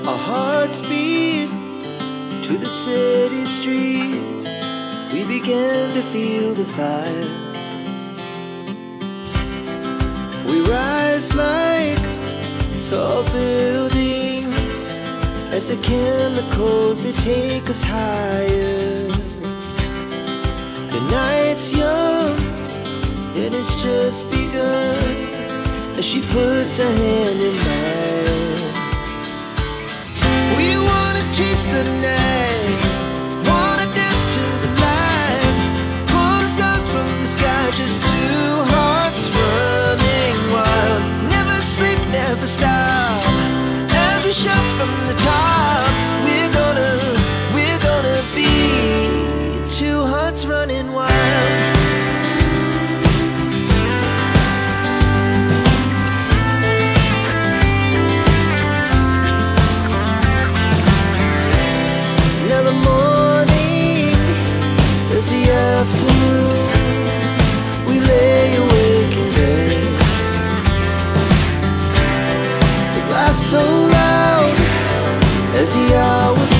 Our hearts beat to the city streets. We began to feel the fire. We rise like tall buildings as the chemicals, they take us higher. The night's young and it's just begun as she puts her hand in mine. We wanna chase the night, wanna dance to the light, pull the stars from the sky, just two hearts running wild. Never sleep, never stop, as we shout from the top. We're gonna be two hearts running wild. Now the morning is the afternoon. We lay awake in bed. The laughs so loud as the hours